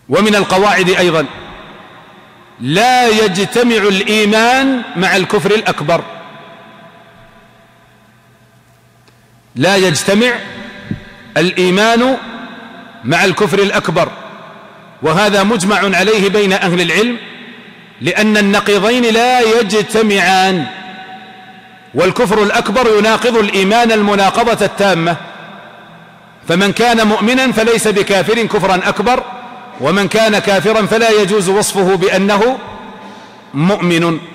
ومن القواعد أيضا لا يجتمع الإيمان مع الكفر الأكبر، لا يجتمع الإيمان مع الكفر الأكبر، وهذا مجمع عليه بين أهل العلم، لأن النقيضين لا يجتمعان، والكفر الأكبر يناقض الإيمان المناقضة التامة، فمن كان مؤمنا فليس بكافر كفرا أكبر، ومن كان كافرا فلا يجوز وصفه بأنه مؤمن.